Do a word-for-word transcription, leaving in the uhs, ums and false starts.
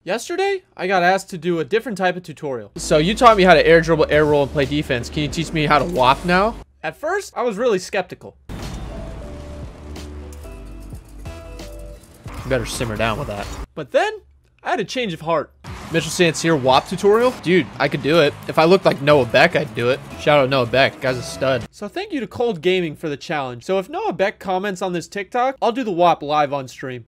Yesterday, I got asked to do a different type of tutorial. So you taught me how to air dribble, air roll, and play defense. Can you teach me how to W A P now? At first, I was really skeptical. You better simmer down with that. But then, I had a change of heart. Mitchell Sincere W A P tutorial? Dude, I could do it. If I looked like NOAH BECK, I'd do it. Shout out NOAH BECK, guy's a stud. So thank you to Cold Gaming for the challenge. So if NOAH BECK comments on this TikTok, I'll do the W A P live on stream.